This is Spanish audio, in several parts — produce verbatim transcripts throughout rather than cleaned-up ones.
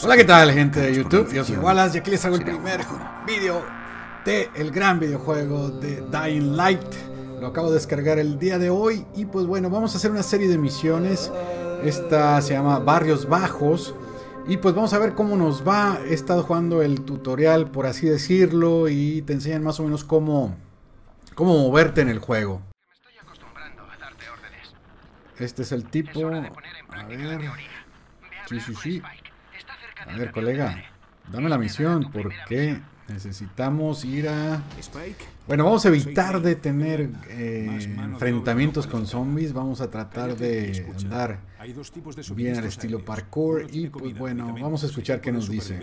Hola, ¿qué tal, gente de YouTube? Yo soy Wallace y aquí les hago el primer vídeo de el gran videojuego de Dying Light. Lo acabo de descargar el día de hoy y pues bueno, vamos a hacer una serie de misiones. Esta se llama Barrios Bajos y pues vamos a ver cómo nos va. He estado jugando el tutorial, por así decirlo, y te enseñan más o menos cómo, cómo moverte en el juego. Este es el tipo. A ver. Sí, sí, sí. A ver, colega, dame la misión porque necesitamos ir a... Bueno, vamos a evitar de tener eh, enfrentamientos con zombies. Vamos a tratar de andar bien al estilo parkour. Y pues bueno, vamos a escuchar qué nos dice.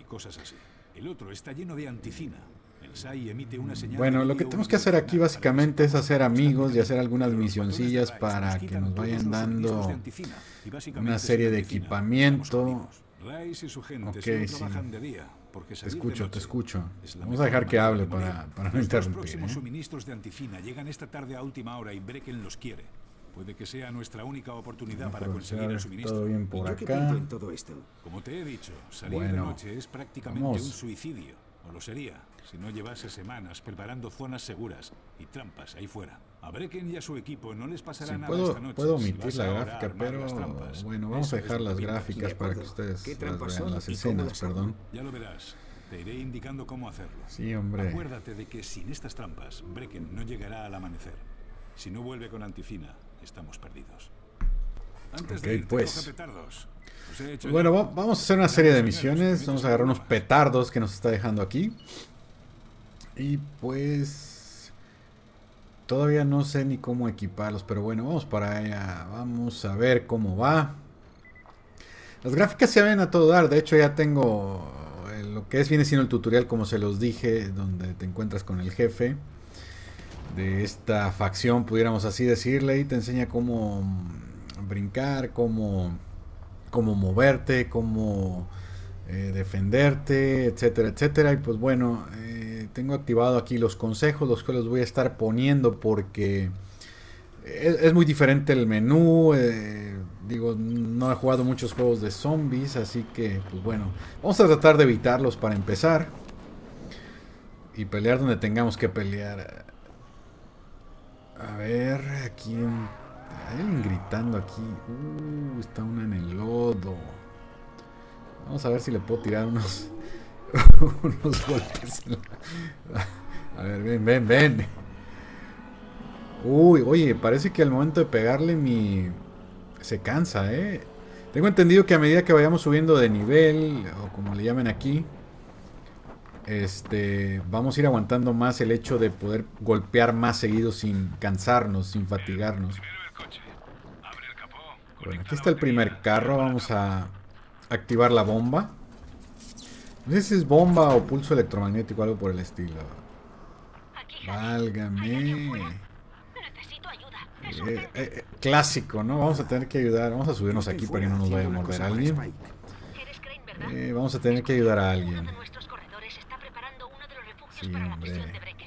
Bueno, lo que tenemos que hacer aquí básicamente es hacer amigos y hacer algunas misioncillas para que nos vayan dando una serie de equipamiento. Ok, sí. Te escucho, te escucho. Vamos a dejar que hable para, para no interrumpir. Los próximos suministros de antifina llegan esta tarde a última hora y Brecken los quiere. Puede que sea nuestra única oportunidad para conseguir el suministro. Todo bien por acá. Todo esto? Como te he dicho, salir de noche es prácticamente un suicidio. O lo sería, si no llevase semanas preparando zonas seguras y trampas ahí fuera. A Brecken y a su equipo no les pasará sí, nada puedo, esta noche. Puedo omitir si la gráfica, pero bueno, vamos a dejar las gráficas para que ustedes las vean, las escenas, perdón. Ya lo verás. Te iré indicando cómo hacerlo. Sí, hombre. Acuérdate de que sin estas trampas, Brecken no llegará al amanecer. Si no vuelve con antifina, estamos perdidos. Antes okay, de irte, pues. Petardos. Bueno, va, vamos a hacer una serie de misiones. Vamos a agarrar unos petardos que nos está dejando aquí. Y pues... todavía no sé ni cómo equiparlos, pero bueno, vamos para allá. Vamos a ver cómo va. Las gráficas se ven a todo dar. De hecho ya tengo lo que es viene siendo el tutorial, como se los dije, donde te encuentras con el jefe de esta facción, pudiéramos así decirle, y te enseña cómo brincar, cómo, cómo moverte, cómo eh, defenderte, etcétera, etcétera. Y pues bueno, eh, tengo activado aquí los consejos, los cuales voy a estar poniendo porque es, es muy diferente el menú. Eh, digo, no he jugado muchos juegos de zombies, así que pues bueno, vamos a tratar de evitarlos para empezar y pelear donde tengamos que pelear. A ver, aquí hay alguien gritando aquí. Uh, está una en el lodo. Vamos a ver si le puedo tirar unos unos golpes. A ver, ven, ven, ven. Uy, oye, parece que al momento de pegarle mi... se cansa, eh. Tengo entendido que a medida que vayamos subiendo de nivel, o como le llamen aquí, Este, vamos a ir aguantando más el hecho de poder golpear más seguido sin cansarnos, sin fatigarnos. Bueno, aquí está el primer carro. Vamos a activar la bomba. No sé si es bomba o pulso electromagnético, algo por el estilo. Válgame. Eh, eh, clásico, ¿no? Vamos a tener que ayudar. Vamos a subirnos aquí para que no nos vaya a morder alguien. Eh, vamos a tener que ayudar a alguien. Sí, hombre.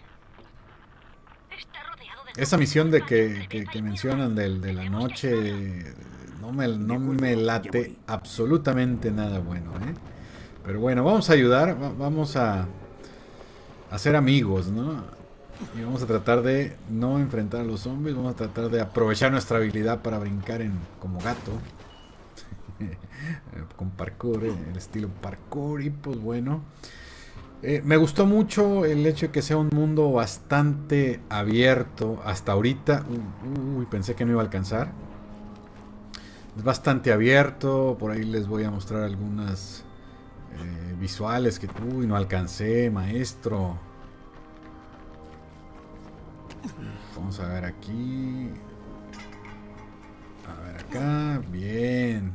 Esa misión de que, que, que mencionan de, de la noche no me, no me late absolutamente nada bueno, ¿eh? Pero bueno, vamos a ayudar, vamos a hacer amigos, ¿no? Y vamos a tratar de no enfrentar a los zombies, vamos a tratar de aprovechar nuestra habilidad para brincar en como gato. Con parkour, el estilo parkour. Y pues bueno, Eh, me gustó mucho el hecho de que sea un mundo bastante abierto hasta ahorita. Uy, uy, pensé que no iba a alcanzar. Es bastante abierto. Por ahí les voy a mostrar algunas eh, visuales que... Uy, no alcancé, maestro. Vamos a ver aquí. A ver acá. Bien.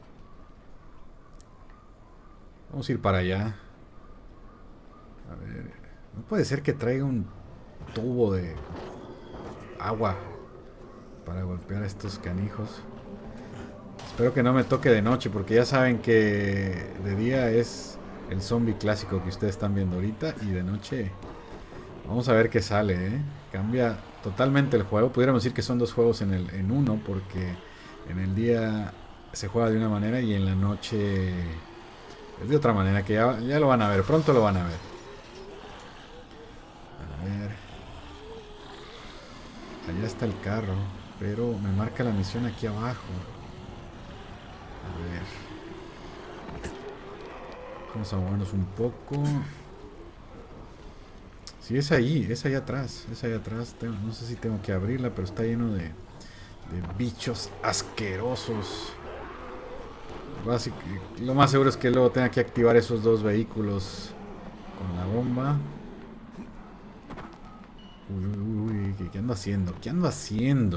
Vamos a ir para allá. A ver, no puede ser que traiga un tubo de agua para golpear a estos canijos. Espero que no me toque de noche, porque ya saben que de día es el zombie clásico que ustedes están viendo ahorita, y de noche vamos a ver qué sale, ¿eh? Cambia totalmente el juego. Pudiéramos decir que son dos juegos en, el, en uno, porque en el día se juega de una manera y en la noche Es de otra manera, que ya, ya lo van a ver. Pronto lo van a ver. A ver. Allá está el carro. Pero me marca la misión aquí abajo. A ver. Vamos a movernos un poco. Sí, es ahí, es ahí atrás. Es ahí atrás. Tengo, no sé si tengo que abrirla, pero está lleno de, de bichos asquerosos. Básico, lo más seguro es que luego tenga que activar esos dos vehículos con la bomba. Uy, uy, uy, ¿qué, qué ando haciendo? ¿Qué ando haciendo?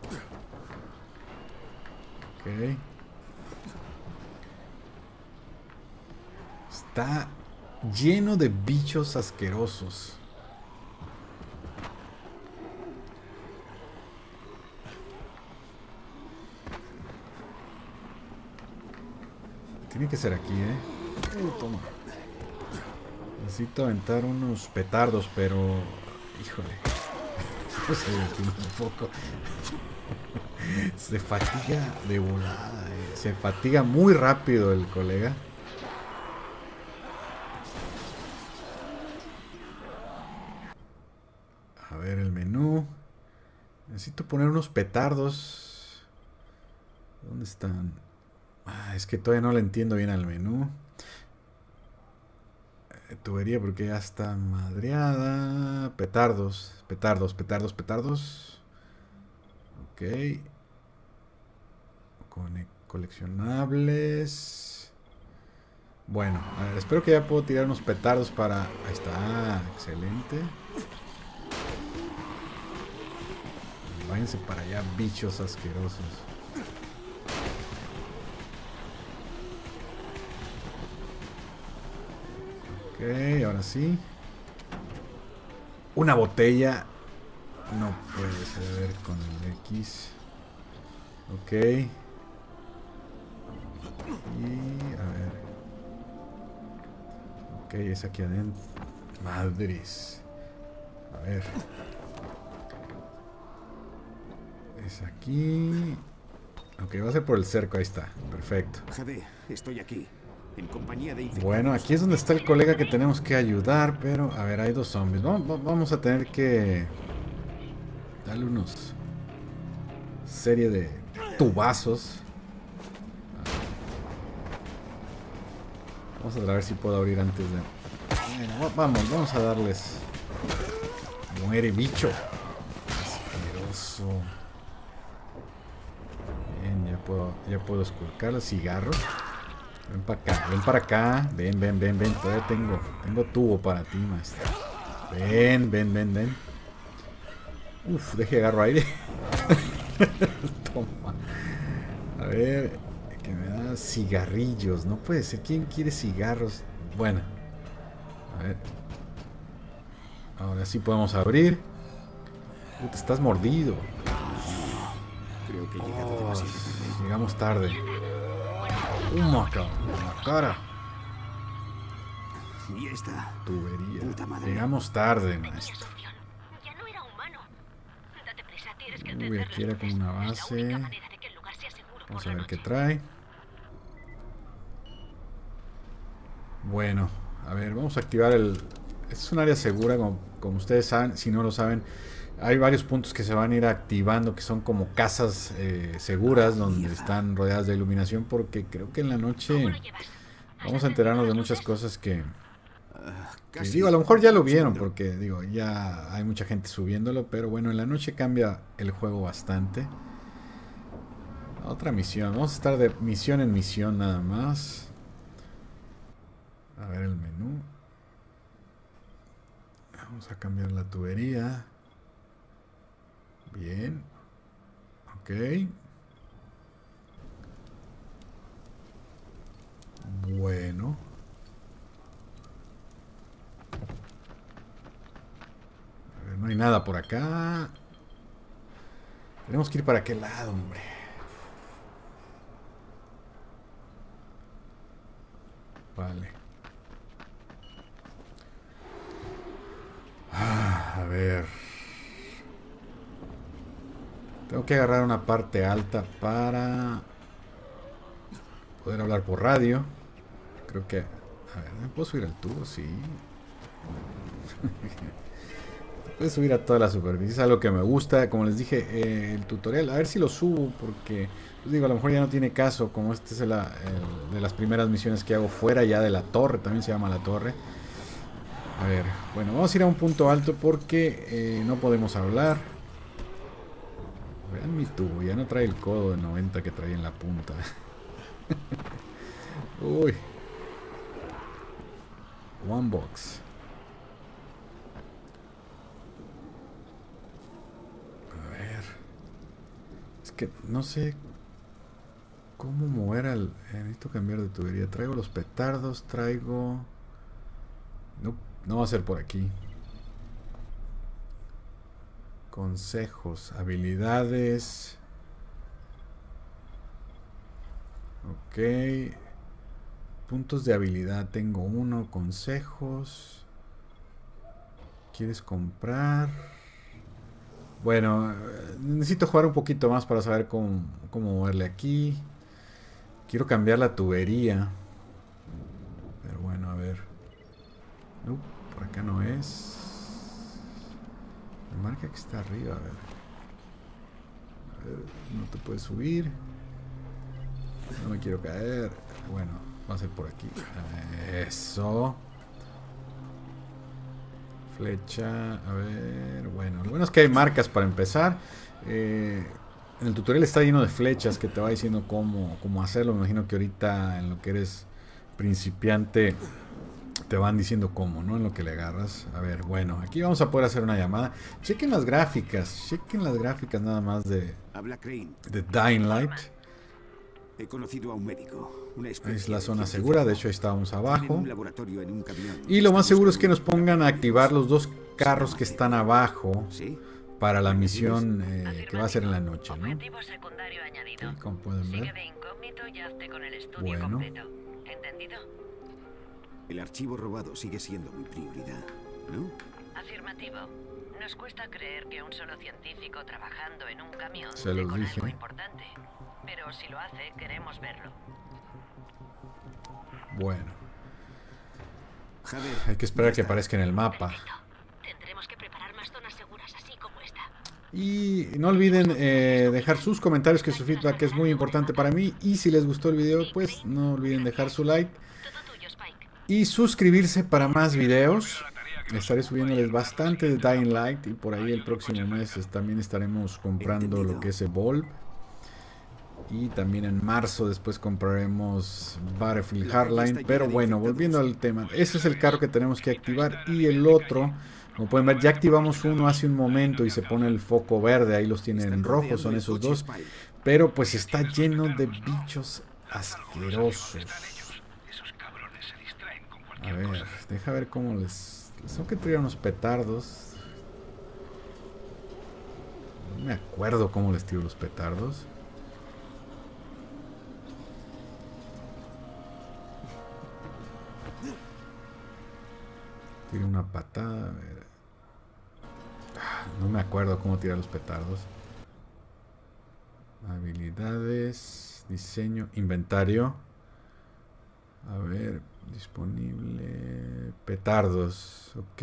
Ok. Está lleno de bichos asquerosos. Tiene que ser aquí, ¿eh? Uh, toma. Necesito aventar unos petardos, pero... Híjole. No sé, un poco. Se fatiga de volada, ¿eh? Se fatiga muy rápido el colega. A ver el menú. Necesito poner unos petardos. ¿Dónde están? Ah, es que todavía no le entiendo bien al menú. Eh, tubería porque ya está madreada. Petardos, petardos, petardos, petardos. Ok. Cone- coleccionables. Bueno, a ver, espero que ya puedo tirar unos petardos para... Ahí está, excelente. Váyanse para allá, bichos asquerosos. Ok, ahora sí. Una botella. No puede ser con el X. Ok. Y a ver. Ok, es aquí adentro. Madres. A ver. Es aquí. Ok, va a ser por el cerco, ahí está. Perfecto. Jade, estoy aquí. En compañía de Bueno, aquí es donde está el colega que tenemos que ayudar, pero a ver, hay dos zombies. Vamos, vamos a tener que darle unos serie de tubazos. Vamos a ver si puedo abrir antes de... Bueno, vamos, vamos a darles... Muere, bicho. Asqueroso. Bien, ya puedo, ya puedo esculcar los cigarros. Ven para acá, ven para acá. Ven, ven, ven, ven. Todavía tengo, tengo tubo para ti, maestro. Ven, ven, ven, ven. Uf, deje agarro aire. Toma. A ver, que me da cigarrillos. No puede ser. ¿Quién quiere cigarros? Bueno. A ver. Ahora sí podemos abrir. Puta, estás mordido. Creo que he llegado Oh, demasiado tarde. llegamos tarde. Toma, cabrón, en la cara. Y esta Tubería. puta madre. Llegamos tarde, maestro. Ya no era humano. Date prisa, tienes que Uy, entender aquí las era como cosas. una Es la base. única manera de que el lugar sea seguro Vamos por a la ver qué noche. trae. Bueno, a ver, vamos a activar el... Es un área segura, como, como ustedes saben, si no lo saben. Hay varios puntos que se van a ir activando, que son como casas eh, seguras, donde están rodeadas de iluminación, porque creo que en la noche ¿Cómo lo llevas? vamos a enterarnos de muchas cosas que... Ah, que casi. digo, a lo mejor ya lo Un vieron, segundo. porque digo, ya hay mucha gente subiéndolo, pero bueno, en la noche cambia el juego bastante. Otra misión, vamos a estar de misión en misión nada más. A ver el menú. Vamos a cambiar la tubería. Bien. Ok. Bueno. A ver, no hay nada por acá. Tenemos que ir para aquel lado, hombre. Vale. Ah, a ver. Tengo que agarrar una parte alta para poder hablar por radio. creo que... A ver, ¿me puedo subir al tubo? Sí. Puedes subir a toda la superficie, es algo que me gusta. Como les dije, eh, el tutorial, a ver si lo subo, porque pues digo, a lo mejor ya no tiene caso, como este es el, el, de las primeras misiones que hago fuera ya de la torre, también se llama la torre. A ver, bueno, vamos a ir a un punto alto porque eh, no podemos hablar. Vean mi tubo, ya no trae el codo de noventa que traía en la punta. Uy. One box. Que no sé cómo mover al... Eh, necesito cambiar de tubería. Traigo los petardos, traigo... No, no va a ser por aquí. Consejos, habilidades. Ok. Puntos de habilidad. Tengo uno. Consejos. ¿Quieres comprar? Bueno, necesito jugar un poquito más para saber cómo, cómo moverle aquí. Quiero cambiar la tubería. Pero bueno, a ver. No, por acá no es. Me marca que está arriba, a ver. A ver, no te puedes subir. No me quiero caer. Bueno, va a ser por aquí. Eso. Flecha, a ver, bueno, lo bueno es que hay marcas para empezar. Eh, en el tutorial está lleno de flechas que te va diciendo cómo, cómo hacerlo. Me imagino que ahorita en lo que eres principiante te van diciendo cómo, ¿no? En lo que le agarras. A ver, bueno, aquí vamos a poder hacer una llamada. Chequen las gráficas, chequen las gráficas nada más de, Habla Crane. de Dying Light. He conocido a un médico. Una Es la zona segura, de hecho ahí estábamos abajo. Un laboratorio en un camión. Y lo más seguro es que nos pongan a activar los dos carros que están abajo para la misión eh, que va a ser en la noche, ¿no? Sí, como pueden ver. Bueno. El archivo robado sigue siendo mi prioridad, ¿no? Afirmativo. Nos cuesta creer que un solo científico trabajando en un camión se los con dije. Algo importante. Pero si lo hace, queremos verlo. Bueno. Javier, hay que esperar a que aparezca en el mapa. Tendremos que preparar más zonas seguras así como esta. Y no olviden eh, dejar sus comentarios, que su feedback es muy importante para mí. Y si les gustó el video, pues no olviden dejar su like. Y suscribirse para más videos. Estaré subiéndoles bastante de Dying Light. Y por ahí el próximo mes también estaremos comprando lo que es Evolve. Y también en marzo después compraremos Battlefield Hardline. Pero bueno, volviendo al tema, ese es el carro que tenemos que activar. Y el otro, como pueden ver, ya activamos uno hace un momento y se pone el foco verde. Ahí los tienen en rojo, son esos dos. Pero pues está lleno de bichos asquerosos. A ver, deja ver cómo les... Les tengo que tirar unos petardos. No me acuerdo cómo les tiro los petardos. Tiro una patada. A ver. No me acuerdo cómo tirar los petardos. Habilidades, diseño, inventario. A ver, disponible. Petardos, ok.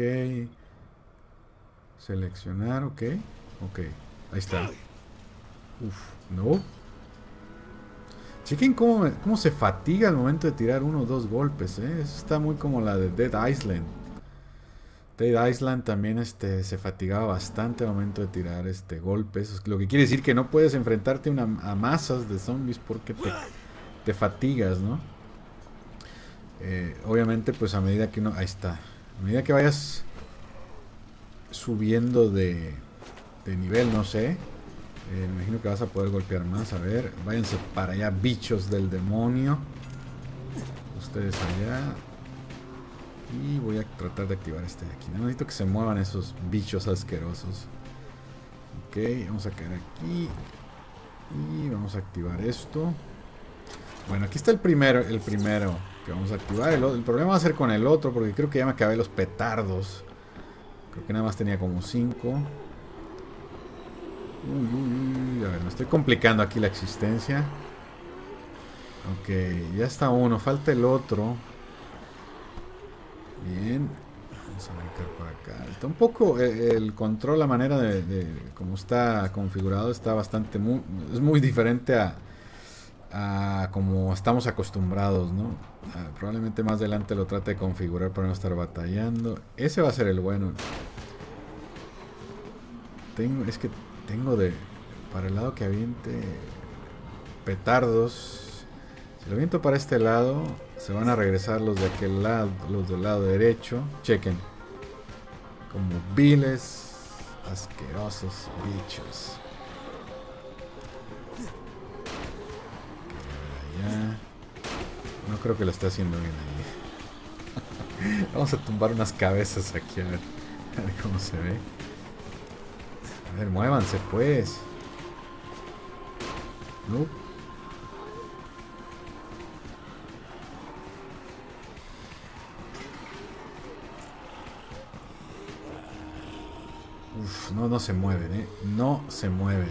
Seleccionar, ok. Ok, ahí está. Uf, no. Chequen cómo, cómo se fatiga al momento de tirar uno o dos golpes, ¿eh? Eso está muy como la de Dead Island. Dead Island también este, se fatigaba bastante al momento de tirar este, golpes. Lo que quiere decir que no puedes enfrentarte una, a masas de zombies porque te, te fatigas, ¿no? Eh, obviamente, pues a medida que uno... Ahí está. A medida que vayas subiendo de, de nivel, no sé. Eh, me imagino que vas a poder golpear más. A ver, váyanse para allá, bichos del demonio. Ustedes allá. Y voy a tratar de activar este de aquí. Necesito que se muevan esos bichos asquerosos. Ok, vamos a caer aquí. Y vamos a activar esto. Bueno, aquí está el primero, el primero que vamos a activar. El, el problema va a ser con el otro, porque creo que ya me acabé los petardos. Creo que nada más tenía como cinco. Uy, uy, uy. A ver, me estoy complicando aquí la existencia. Ok, ya está uno. Falta el otro. Bien. Vamos a brincar por acá. Está un poco eh, el control, la manera de, de cómo está configurado está bastante muy, es muy diferente a, a como estamos acostumbrados, ¿no? Ah, probablemente más adelante lo trate de configurar para no estar batallando. Ese va a ser el bueno. Tengo, es que tengo de para el lado que aviente petardos. Si lo aviento para este lado, se van a regresar los de aquel lado, los del lado derecho. Chequen. Como viles, asquerosos bichos. Allá. No creo que lo esté haciendo bien ahí. Vamos a tumbar unas cabezas aquí a ver, a ver cómo se ve. A ver, muévanse pues. No. Uf, no, no se mueven, eh. No se mueven.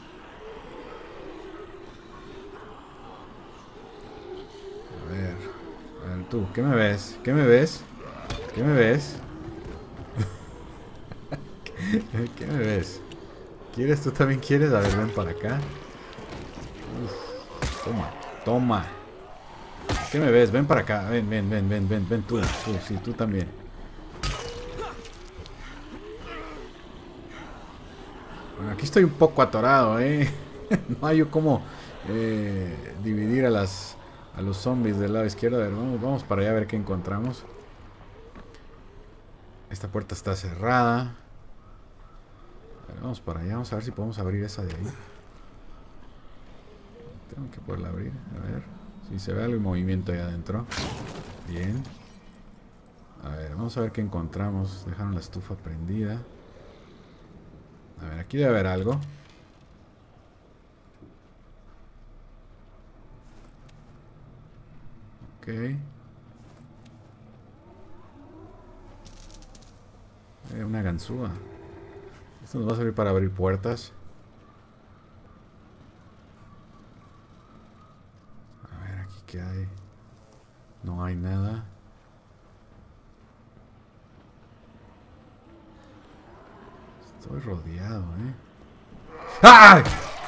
A ver. A ver, tú, ¿qué me ves? ¿Qué me ves? ¿Qué me ves? ¿Qué me ves? ¿Quieres? ¿Tú también quieres? A ver, ven para acá. Uf, toma, toma. ¿Qué me ves? Ven para acá. Ven, ven, ven, ven, ven, ven tú, tú, sí, tú también. Bueno, aquí estoy un poco atorado, ¿eh? No hay cómo eh, dividir a las a los zombies del lado izquierdo. A ver, vamos, vamos para allá a ver qué encontramos. Esta puerta está cerrada. A ver, vamos para allá, vamos a ver si podemos abrir esa de ahí. Tengo que poderla abrir, a ver. Si se ve algo en movimiento ahí adentro. Bien. A ver, vamos a ver qué encontramos. Dejaron la estufa prendida. A ver, aquí debe haber algo. Ok. Eh, una ganzúa. Esto nos va a servir para abrir puertas. A ver, aquí qué hay. No hay nada. Estoy rodeado, ¿eh? ¡Ay!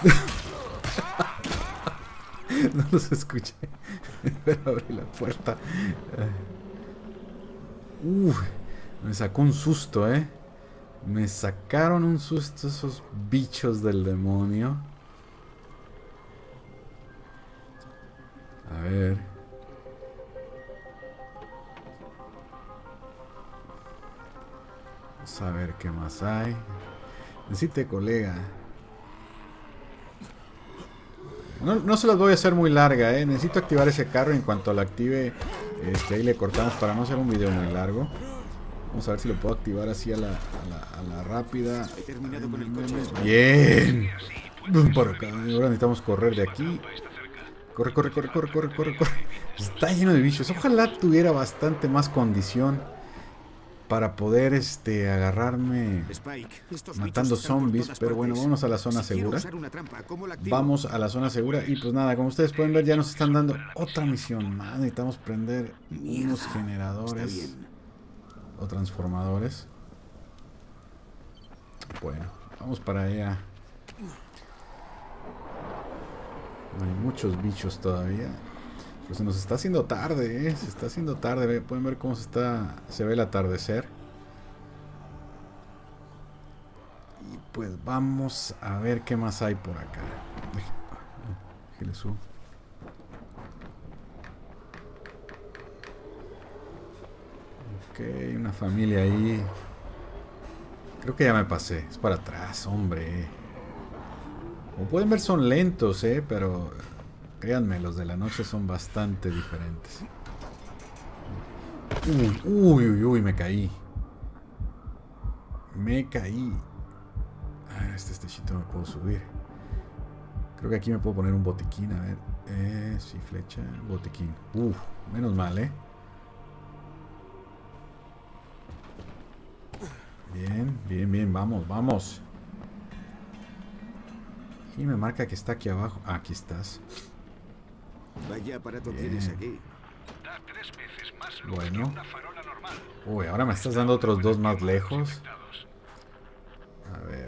No los escuché. Pero abrí la puerta. Uf, me sacó un susto, ¿eh? Me sacaron un susto esos bichos del demonio. A ver. Vamos a ver qué más hay. Necesite, colega. No, no se las voy a hacer muy larga, ¿eh? Necesito activar ese carro. En cuanto lo active, este, ahí le cortamos para no hacer un video muy largo. Vamos a ver si lo puedo activar así a la, a la, a la rápida. Bien. Por acá. Ahora necesitamos correr de aquí. Corre, corre, corre, corre, corre, corre, corre. Está lleno de bichos. Ojalá tuviera bastante más condición para poder este agarrarme matando zombies. Pero bueno, vamos a la zona segura. Vamos a la zona segura. Y pues nada, como ustedes pueden ver, ya nos están dando otra misión más. Necesitamos prender unos generadores o transformadores. Bueno, vamos para allá. Hay muchos bichos todavía. Pero se nos está haciendo tarde, ¿eh? Se está haciendo tarde. Pueden ver cómo se está, se ve el atardecer. Y pues vamos a ver qué más hay por acá. Aquí le subo. Ok, una familia ahí. Creo que ya me pasé. Es para atrás, hombre. Como pueden ver, son lentos, ¿eh? Pero créanme, los de la noche son bastante diferentes. Uy, uy, uy, uy, me caí. Me caí. Ah, este estechito me puedo subir. Creo que aquí me puedo poner un botiquín, a ver. Eh, sí, flecha, botiquín. Uf, menos mal, ¿eh? Bien, bien, bien, vamos, vamos. Y me marca que está aquí abajo. Ah, aquí estás. Vaya aparato tienes aquí. Da tres veces más luz Bueno. que una farola normal. Uy, ahora me estás dando otros dos más lejos. A ver.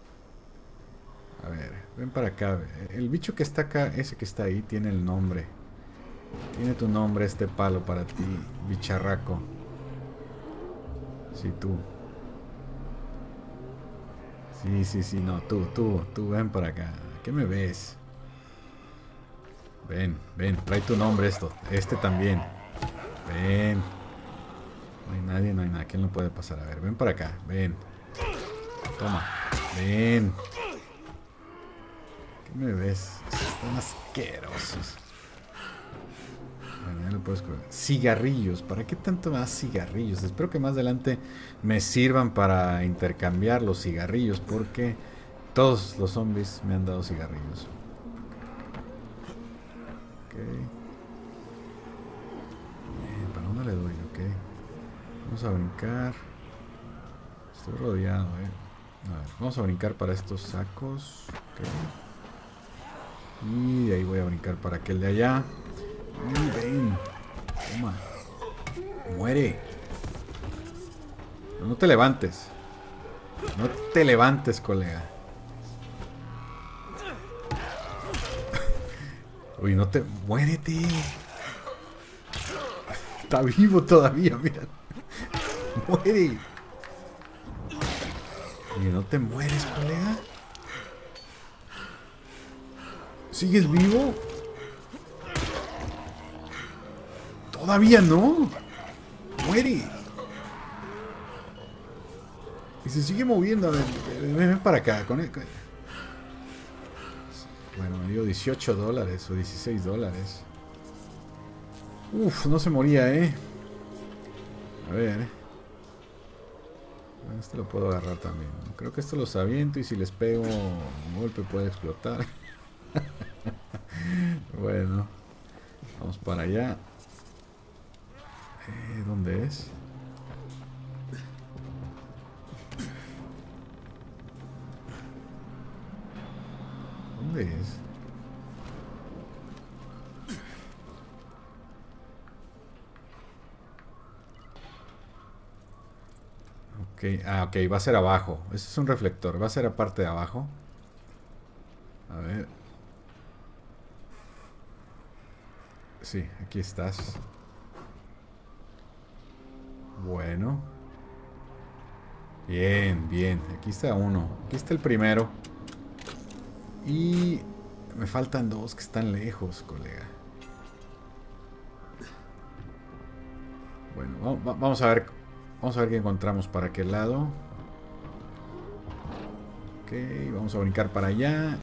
A ver, ven para acá. El bicho que está acá, ese que está ahí, tiene el nombre. Tiene tu nombre este palo para ti, bicharraco. Sí, tú. Sí, sí, sí, no, tú, tú, tú, ven para acá. ¿Qué me ves? Ven, ven, trae tu nombre esto. Este también. Ven. No hay nadie, no hay nada. ¿Quién lo puede pasar? A ver, ven para acá, ven. Toma, ven. ¿Qué me ves? Están asquerosos. Bueno, ya lo puedes coger. Cigarrillos. ¿Para qué tanto más cigarrillos? Espero que más adelante me sirvan para intercambiar los cigarrillos, porque todos los zombies me han dado cigarrillos. Ok. Bien, ¿para dónde le doy? Ok. Vamos a brincar. Estoy rodeado, eh. A ver, vamos a brincar para estos sacos. Okay. Y de ahí voy a brincar para aquel de allá. Y ven. Toma. Muere. No, no te levantes. No te levantes, colega. Uy, no te... Muérete. Está vivo todavía, mira. Muere. Y no te mueres, colega. ¿Sigues vivo? Todavía no. Muere. Y se sigue moviendo. A ver, ven, ven para acá. Con el... Bueno, me dio dieciocho dólares o dieciséis dólares. Uf, no se moría, eh. A ver. Este lo puedo agarrar también. Creo que esto los aviento y si les pego un golpe puede explotar. Bueno. Vamos para allá. Eh, ¿Dónde es? ¿Dónde es? Ok, ah, ok, va a ser abajo. Ese es un reflector, va a ser aparte de abajo. A ver. Sí, aquí estás. Bueno. Bien, bien. Aquí está uno. Aquí está el primero. Y me faltan dos que están lejos, colega. Bueno, vamos a ver. Vamos a ver qué encontramos para aquel lado. Ok, vamos a brincar para allá.